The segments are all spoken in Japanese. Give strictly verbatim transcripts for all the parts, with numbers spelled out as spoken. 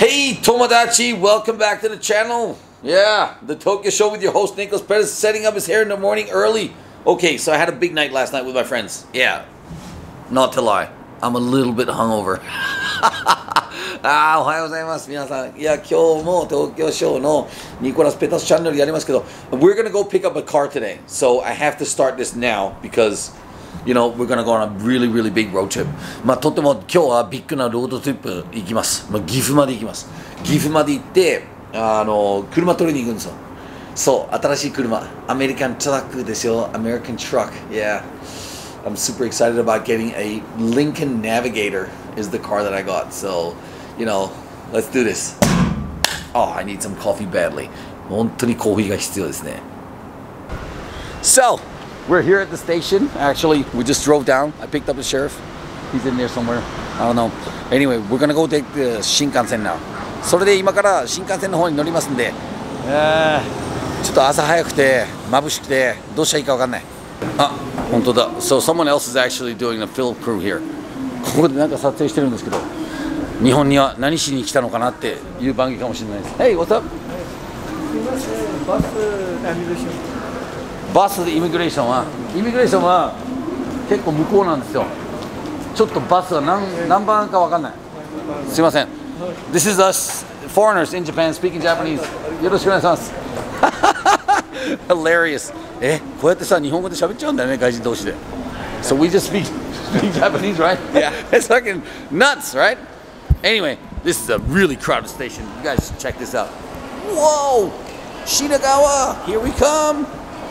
Hey Tomodachi, welcome back to the channel. Yeah, the Tokyo Show with your host Nicholas Perez, setting up his hair in the morning early. Okay, so I had a big night last night with my friends. Yeah, not to lie, I'm a little bit hungover. あー、おはようございます。皆さん。いや、今日も東京ショーのニコラスペタスチャンネルやりますけど、we're gonna go pick up a car today. So I have to start this now because, you know, we're gonna go on a really, really big road trip. まあ、とっても今日はビッグなロードトリップ行きます。まあ、岐阜まで行きます。岐阜まで行って、あの、車取りに行くんですよ。そう、新しい車。アメリカントラックですよ。American truck. Yeah. I'm super excited about getting a Lincoln Navigator is the car that I got. So, you know, let's do this. Oh, I need some coffee badly. 本当にコーヒーが必要ですね。So, we're here at the station. Actually, we just drove down. I picked up the sheriff. He's in there somewhere. I don't know. Anyway, we're gonna go take the 新幹線 now. それで今から新幹線の方に乗りますんで、えー、ちょっと朝早くて眩しくてどうしたらいいかわかんない。あ、本当だ。So someone else is actually doing a film crew here. ここでなんか撮影してるんですけど、日本には何しに来たのかなっていう番組かもしれないです。Hey, what's up? バスイミグレーション。 バスでイミグレーションは、イミグレーションは結構向こうなんですよ。ちょっとバスが何何番かわかんない。すいません。This is us foreigners in Japan speaking Japanese. よろしくお願いします。Hilarious. え、こうやってさ日本語で喋っちゃうんだよね、外人同士で。So we just speak, speak Japanese, right? Yeah. It's fucking nuts, right? Anyway, this is a really crowded station. You guys should check this out. Whoa! Shinagawa! Here we come!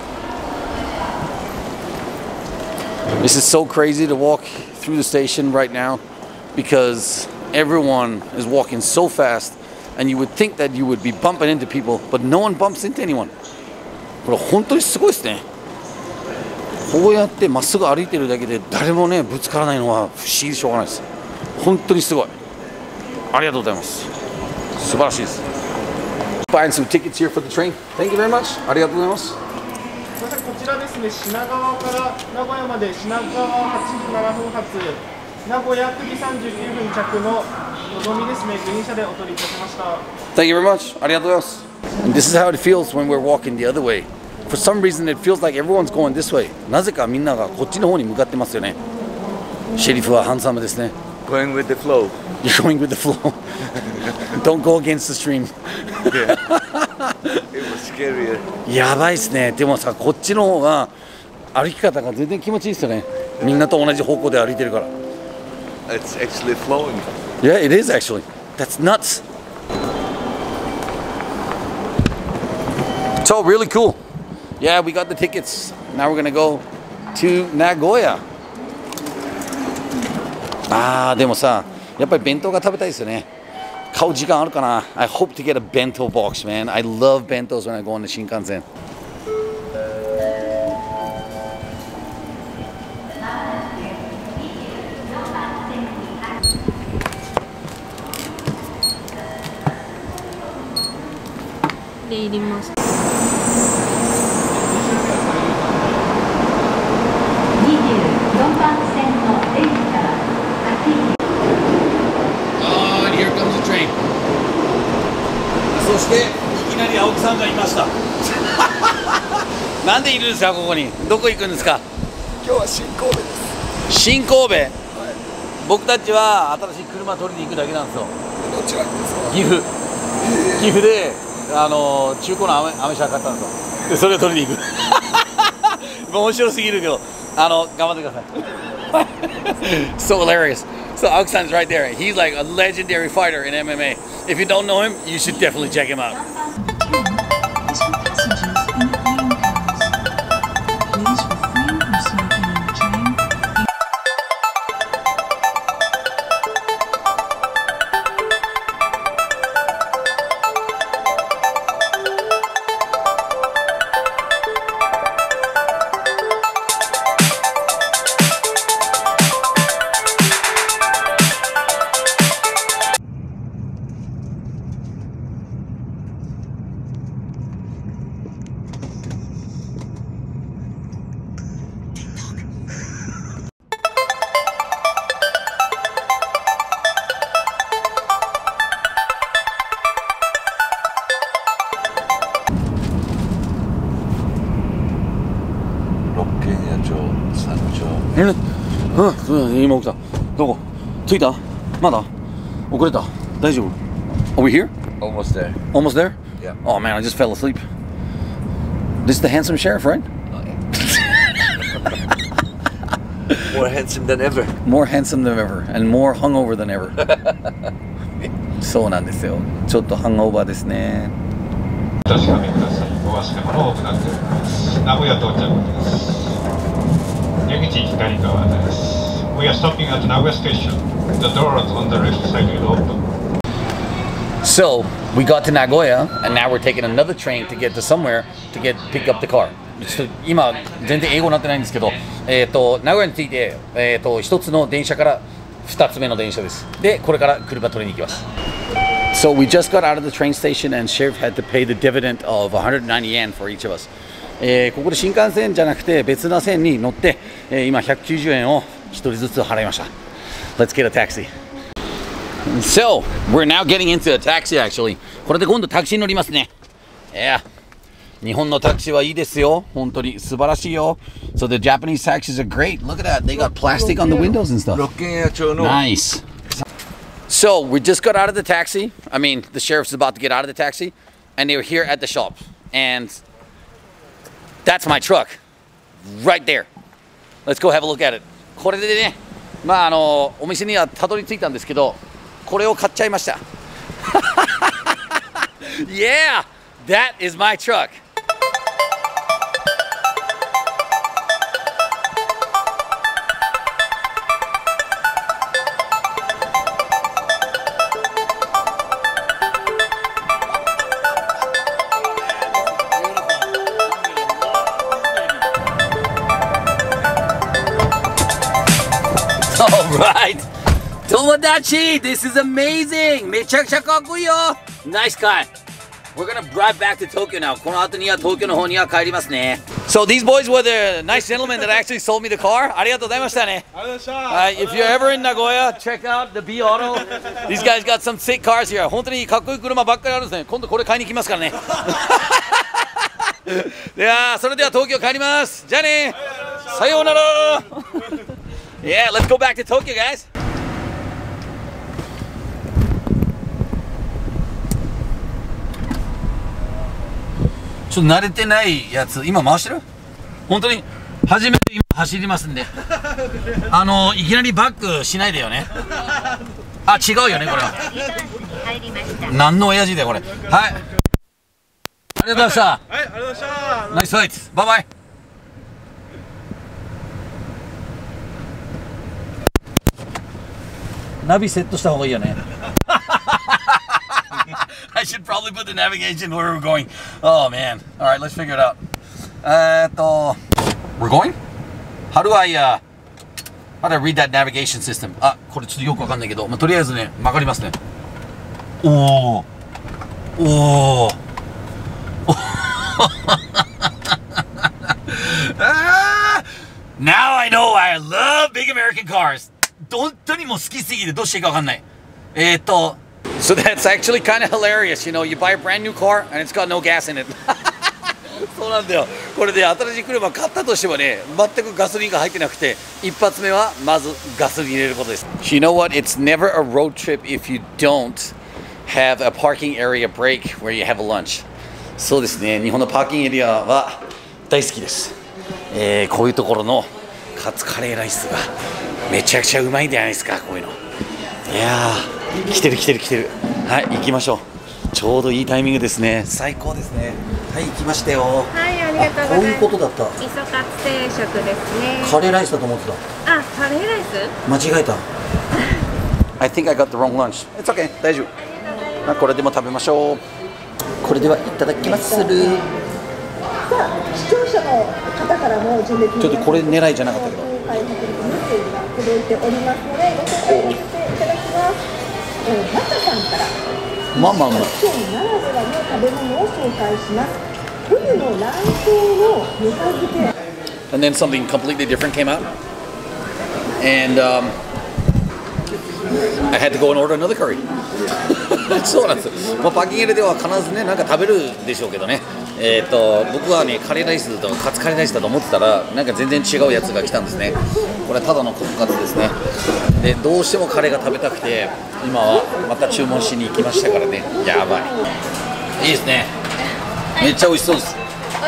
This is so crazy to walk through the station right now because everyone is walking so fast and you would think that you would be bumping into people, but no one bumps into anyone. これ本当にすごいですね。こうやってまっすぐ歩いてるだけで誰もねぶつからないのは不思議でしょうがないです。本当にすごい。ありがとうございます。素晴らしいです。Buying some tickets here for the train. Thank you very much. ありがとうございます。 こちらですね、品川から名古屋まで品川はちじななふん発、名古屋くじさんじゅうきゅうふん着ののぞみですね、グリーン車でお取りいたしました。 Thank you very much. ありがとうございます。And this is how it feels when we're walking the other way. For some reason it feels like everyone's going this way. なぜかみんながこっちの方に向かってますよね。シェリフはハンサムですね。 Going with the flow. You're going with the flow. Don't go against the stream. Yeah. It was scarier. やばいですね。でもさ、こっちの方が歩き方が全然気持ちいいですよね。みんなと同じ方向で歩いてるから。 It's actually flowing. Yeah, it is actually. That's nuts. So really cool. Yeah, we got the tickets. Now we're gonna go to Nagoya. あーでもさ、やっぱり弁当が食べたいですよね。買う時間あるかな。I hope to get a bento box, man. I love bentos when I go on the 新幹線。 で入ります。そしていきなり青木さんがいました。なんでいるんですかここに。どこ行くんですか。 今日は新神戸です。 新神戸。はい、僕たちは新しい車取りに行くだけなんですよ。 どちらですか。 岐阜。岐阜であの中古のアメアメ車買ったんですよ。でそれを取りに行く。面白すぎるけど、あの頑張ってください。So hilarious. So Aoki-san is right there. He's like a legendary fighter in M M A. If you don't know him, you should definitely check him out. うん、今起きた。どこ着いたまだ遅れた大丈夫 Are we here? Almost there. Almost there? Yeah. Oh man, I just fell asleep. This is the handsome sheriff, right? More handsome than ever. More handsome than ever and more hungover than ever. そうなんですよ。ちょっとハンオーバーですね。 お確かめください。お忘れ物多くなっております。名古屋到着です。出口左側です。We are stopping at Nagoya Station. The doors on the left side will open. So we got to Nagoya, and now we're taking another train to get to somewhere to get pick up the car. ちょっと今全然英語になってないんですけど、えっと名古屋に着いて、えっと一つの電車から二つ目の電車です。で、これから車取りに行きます。So we just got out of the train station, and Sheriff had to pay the dividend of one hundred ninety yen for each of us. えー、ここで新幹線じゃなくて別な線に乗って、えー、今ひゃくきゅうじゅうえんを一人ずつ払いました。Let's get a taxi. So, we're now getting into a taxi actually. これで今度タクシーに乗りますね。Yeah. 日本のタクシーはいいですよ。本当に素晴らしいよ。So the Japanese taxis are great. Look at that. They got plastic on the windows and stuff. Nice. So, we just got out of the taxi. I mean, the sheriff's about to get out of the taxi. And they were here at the shop. And that's my truck. Right there. Let's go have a look at it. これでね、まああのお店にはたどり着いたんですけど、これを買っちゃいました。Yeah, that is my truck. Alright! Tomodachi! This is amazing! めちゃくちゃかっこいいよ! Nice car! We're gonna drive back to Tokyo now. この後には東京の方には帰りますね。So these boys were the nice gentlemen that actually sold me the car. ありがとうございましたね。Uh, if you're ever in Nagoya, check out the B Auto. These guys got some sick cars here. 本当にかっこいい車ばっかりあるんですね。今度これ買いに行きますからね。では、それでは東京帰ります。じゃあね。さようなら。Yeah, let's go back to Tokyo, guys. ちょっと慣れてないやつ、今回してる？本当に初めて今走りますんで。あのいきなりバックしないでよね。あ、違うよねこれは。何の親父だよこれ。はい。ありがとうございました。はい、ありがとうございました。ナイスファイト。バイバイ。ナビセットした方がいいよね。I should probably put the navigation where we're going. Oh man. All right, let's figure it out. Uh, to, we're going? How do I uh how do I read that navigation system? あ、これちょっとよくわかんないけど、まあ、とりあえずね、曲がりますね。おお。おお。Now I know why I love big American cars. 本当にもう好きすぎてどうしていいかわかんない。えーっと So that's actually kind of hilarious, you know, you buy a brand new car and it's got no gas in it. そうなんだよ。これで新しい車買ったとしてもね、全くガソリンが入ってなくて、一発目はまずガソリン入れることです。You know what? It's never a road trip if you don't have a parking area break where you have a lunch. そうですね。日本のパーキングエリアは大好きです。えー、こういうところのカツカレーライスがめちゃくちゃうまいんじゃないですか、こういうの。いやー、来てる来てる来てる。はい、行きましょう。ちょうどいいタイミングですね。最高ですね。はい、行きましたよ。 はい、ありがとうございます。 こういうことだった。 味噌カツ定食ですね。 カレーライスだと思ってた。 あ、カレーライス？ 間違えた。I think I got the wrong lunch. It's okay. 大丈夫。まあ、これでも食べましょう。これではいただきまする。 さあ、視聴者の方からも純烈のちょっとこれ狙いじゃなかったけど。 開発メッセージが届いておりますので、ご紹介させていただきます。えー、マサさんから。 まあまあまあ。 今日ならではの食べ物を紹介します。冬の卵巣のぬか漬け。 And then something completely different came out, and um, I had to go and order another curry. そうなんです。まあパッキングでは必ずねなんか食べるでしょうけどね。 えー、と僕はねカレーライスとかカツカレーライスだと思ってたらなんか全然違うやつが来たんですね。これただのココカツですね。でどうしてもカレーが食べたくて今はまた注文しに行きましたからね。やばいいいですね。めっちゃ美味しそうです。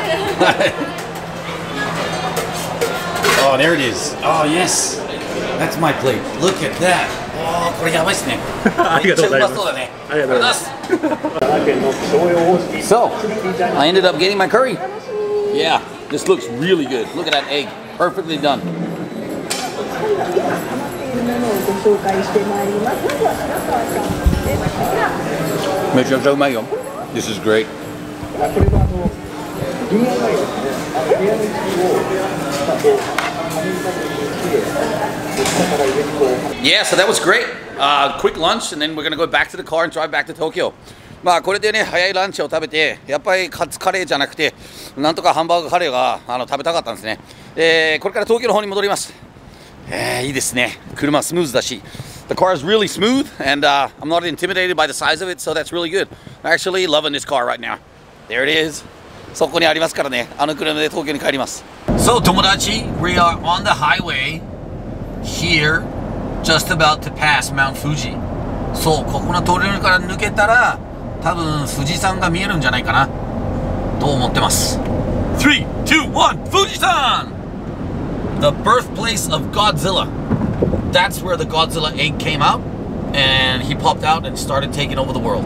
Oh, there it is. Oh, yes. That's my plate. Look at that. Oh, これやばいっすね。 ありがとうございます。 めっちゃうまそうだね。 ありがとうございます。 So, I ended up getting my curry. Yeah, this looks really good. Look at that egg. Perfectly done. ご紹介してまいります。まずは白川さんです。こちら。 めちゃくちゃうまいよ。This is great. これはあの ディーアイワイ ですね。ディーアイワイ をまあこうアメリカに来て下から上にこう。 Yeah, so that was great. Uh, quick lunch, and then we're gonna go back to the car and drive back to Tokyo. まあこれでね早いランチを食べてやっぱりカツカレーじゃなくてなんとかハンバーグカレーがあの食べたかったんですね。えー、これから東京の方に戻ります。えー、いいですね。車スムーズだし。The car is really smooth, and uh, I'm not intimidated by the size of it, so that's really good. I'm actually loving this car right now. There it is. そこにありますからね。あの車で東京に帰ります。So 友達、we are on the highway here, just about to pass Mount Fuji. そう、ここの通りから抜けたら、多分富士山が見えるんじゃないかなと思ってます。three, two, one, 富士山! The birthplace of Godzilla. That's where the Godzilla egg came out, and he popped out and started taking over the world.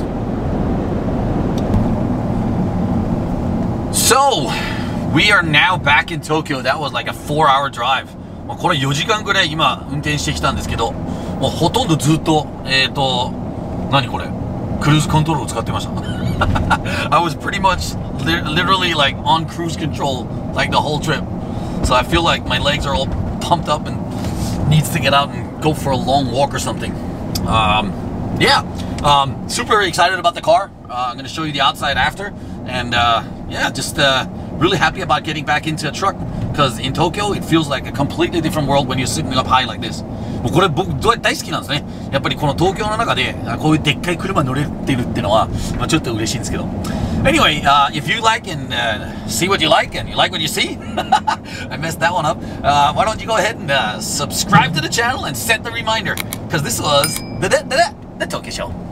So, we are now back in Tokyo. That was like a four-hour drive. これよじかんぐらい今運転してきたんですけど、もうほとんどずっとえっと何これクルーズコントロールを使ってました。I was pretty much li literally like on cruise control like the whole trip. So I feel like my legs are all pumped up and needs to get out and go for a long walk or something. Um, yeah, um, super excited about the car. Uh, I'm going to show you the outside after. And uh, yeah, just uh, really happy about getting back into a truck. Because in Tokyo, it feels like a completely different world when you're sitting up high like this. もうこれ僕大好きなんですね。やっぱりこの東京の中でこういうでっかい車に乗れてるっていうのは、まあ、ちょっと嬉しいんですけど。Anyway, uh, if you like and uh, see what you like and you like what you see, I messed that one up. Uh, why don't you go ahead and uh, subscribe to the channel and set the reminder? Because this was the, the, the, the Tokyo Show.